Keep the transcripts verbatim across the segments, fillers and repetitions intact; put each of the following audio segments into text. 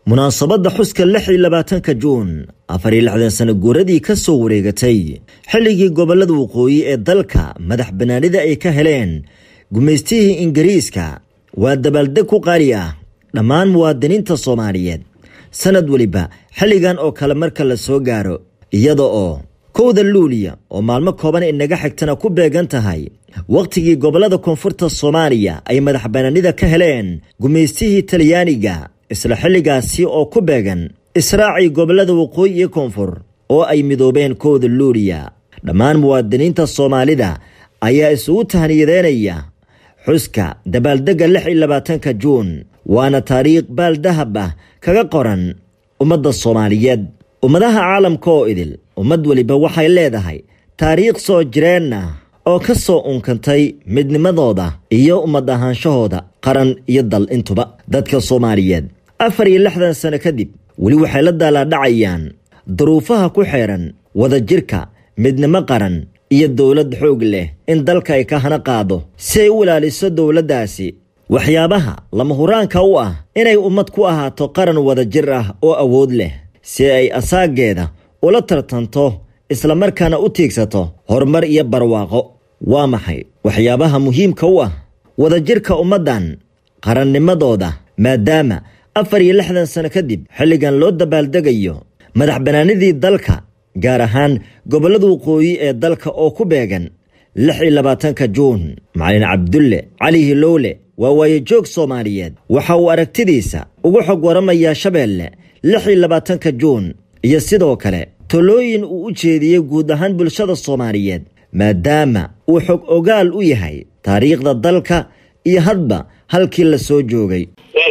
munaasabada xuska lix iyo labaatanka juun afar iyo lixdan sano guuradii ka soo wareegatay xilligii gobolada waqooyi ee dalka madax banaanida ay ka heleen gumeystihii Ingiriiska waa dabaaldeg ku qaali ah dhammaan muwaadiniinta Soomaaliyeed sanad waliba xilligan oo kale marka la soo gaaro iyada oo kowda luuliya oo maalmo kooban inaga xigtana ku beegan tahay waqtigii gobolada koonfurta Soomaaliya ay madax banaanida ka heleen gumeystihii Talyaaniga isla xilligaasi oo ku beegan israaci gobolada waqooyi iyo koonfur oo ay midoobeen kowda luuliya dhammaan muwaadiniinta Soomaalida ayaa isugu tahniyadeynaya xuska dabaaldega lix iyo labaatanka juun waana taariikh baal dahab ah kaga qoran ummadda Soomaaliyeed ummadaha caalamka oo idil ummad waliba waxay leedahay taariikh soo jireen ah oo ka soo unkantay midnimadooda iyo ummad ahaanshahooda qaran iyo dal intuba dadka Soomaaliyeed afar iyo lixdan sano kadib wali waxay la daaladhacayaan duruufaha ku xeeran wada jirka midnimo qaran iyo dawlad xoog leh in dalka ay ka hana qaado si ay u ilaaliso dawladdaasi waxyaabaha lama huraanka u ah inay ummad ku ahaato qaran wada jir ah oo awood leh si ay asaageeda ula tartanto isla markaana u tiigsato horumar iyo barwaaqo waa maxay waxyaabaha muhiimka u ah wada jirka ummadan qarannimadooda maadaama afar iyo lixdan sano kadib xilligan loo dabaaldegayo madax banaanidii dalka gaar ahaan gobolada waqooyi ee dalka oo ku beegan lix iyo labaatanka juun macallin Cabdulle Cali Hilowle waa waayajoog Soomaaliyeed waxa uu aragtidiisa ugu xog waramaya Shabeelle lix iyo labaatanka juun iyo sidoo kale tolooyin uu u jeediyay guud ahaan bulshada Soomaaliyeed maadaama uu xog ogaal u yahay taariikhda dalka iyo hadba halkii la soo joogay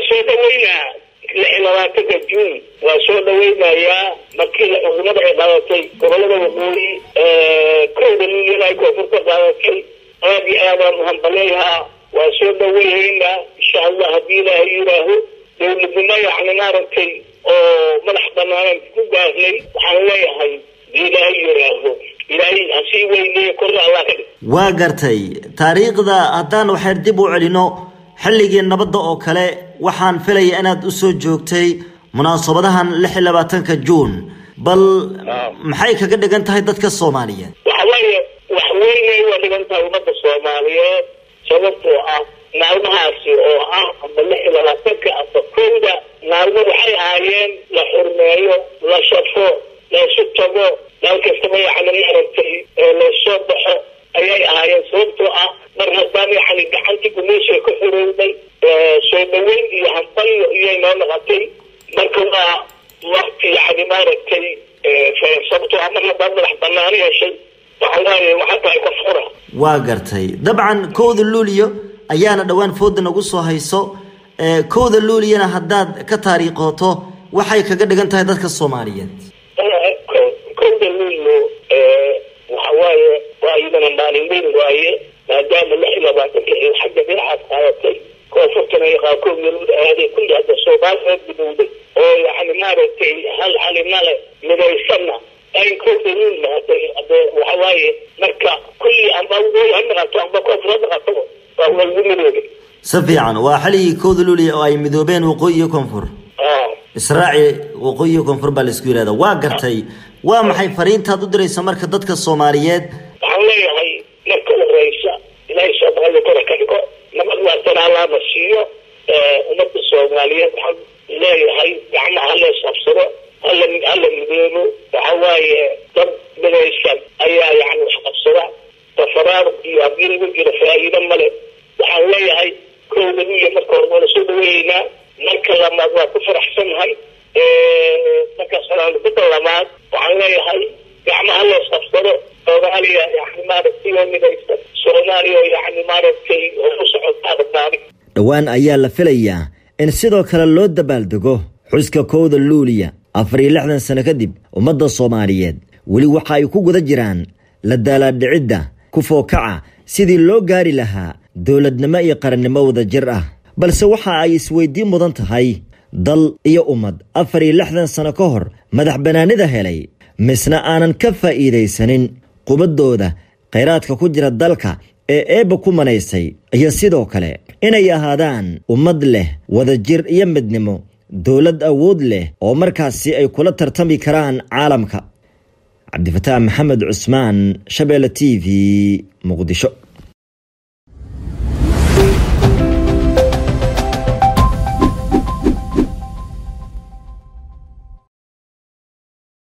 labaatanka juun waa soo dhaweynaya markii la xukuumadda ay qaadatay gobolada waqooyi ee kowda luuliya ay koonfurta qaadatay aad iyo aad aan u hambaleeyahaa waa soo dhaweynayna insha allah haddii ilaahay yidhaaho dowladnimo yacni maaragtay oo madax banaanan ku gaarnay waxaan leeyahay ilaahay yidhaaho ilaahay hasii weyneeyo korna allah ka dhig waa gartay taariikhda haddaan waxaan dib u celino xilligii nabadda oo kale waxaan filayaa inaad u soo joogtay munaasabadahan lix iyo labaatanka juun bal maxay kaga dhigan tahay dadka Soomaaliyeed waxa weeye wax weyn ay u dhigan tahay ummadda Soomaaliyeed sababtoo ah maalmahaasi oo ah lix iyo labaatanka afkooda maalmo waxay ahaayeen la xurmeeyo la shafo la sutago dalka Soomaaliya maaragtay la soo baxo ayay ahaayeen sababtoo ah mar haddaan yani gacantii gumeysha ka xorowday soo dhaweyn iyo hambal iyo inoo noqotay marka waa waqti yani maaragtay sababtoo ah mar haddaan madax banaani heshay waxa waaye waxa tahay ka fura waa gartay dabcan kowda luuliyo ayaana dhawaan fooda nagu soo hayso kowda luuliyana haddaad ka taariiqooto waxay kaga dhigan tahay dadka Soomaaliyeed kowda luuliyo waxa waaye waa iyadana maalin weyn waaye maadaama lix iyo labaatanka ay xagga dhinacaas qaadatay koonfurtana ay qaarkood meelud aaday kulli hadda Soomaaliyeed midowday oo yani maaragtay hal halinale midaysanna ay kowda luul maatay waxa waaye marka kulli amba way noqoto amba koonfur noqoto waa lagu midowday si fiican waa xilligii kowda luuliya oo ay midoobeen waqooyi iyo koonfur israaci waqooyi iyo koonfur baa la isku yiraahdaa waa gartay waa maxay fariintaad u diraysaa marka dadka Soomaaliyeed waxaan leeyahay marka u horeysa ilaahay Soomaaliya kor ka dhigo nabad waa talaala masiyo ummadda Soomaaliyeed waxaan leeyahay gacmaha la sabsado hal hal midoobo waxa waaye dad midaysan ayaa yani wax qabsada tafaraad iyo abin ugu jira faa'iido male waxaan leeyahay kowda iyo marka hore soo dhaweynaa marka lamaad waa ku faraxsanahay marka salaam ku lamaad waxaan leeyahay gacmaha la sabsado Soomaaliya yani maaragtay midaysan Soomaaliya yani maaragtay oo socota badbaadi dhawaan ayaa la filayaa in sidoo kale loo dabaaldego xuska kowda luuliya afar iyo lixdan sano kadib ummadda Soomaaliyeed wali waxa ay ku guda jiraan la daaladhicidda ku fookaca sidii loo gaari lahaa dawladnimo iyo qarannimo wada jir ah balse waxa ay isweydiin mudan tahay dal iyo ummad afar iyo lixdan sano ka hor madax banaanida helay misna aanan ka faa'iideysanin qubadooda kheyraadka ku jira dalka ee eeba ku manaysay iyo sidoo kale inay ahaadaan ummad leh wada jir iyo midnimo dowlad awood leh oo markaasi ay kula tartami karaan caalamka. cabdifataax maxamed cusmaan, Shabeelle T V, Muqdisho.